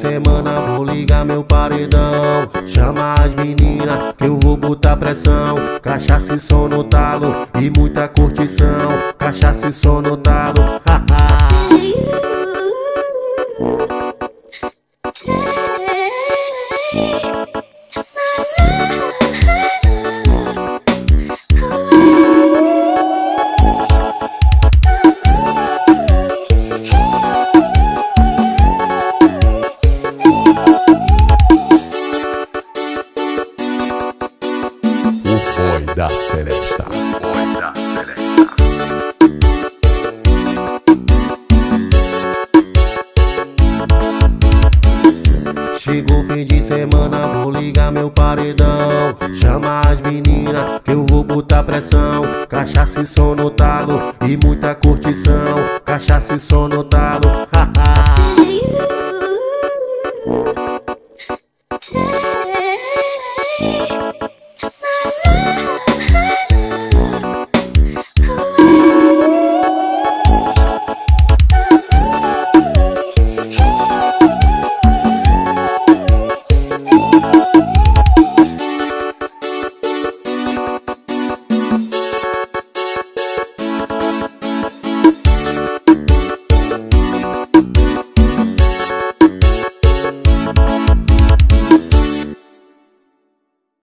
semana vou ligar meu paredão. Chama as meninas que eu vou botar pressão. Cachaça e som no talo e muita curtição. Cachaça e som no talo, haha. Boy da Seresta. Chegou fim de semana, vou ligar meu paredão. Chama as meninas que eu vou botar pressão. Cachaça e som no talo e muita curtição. Cachaça e som no talo, haha.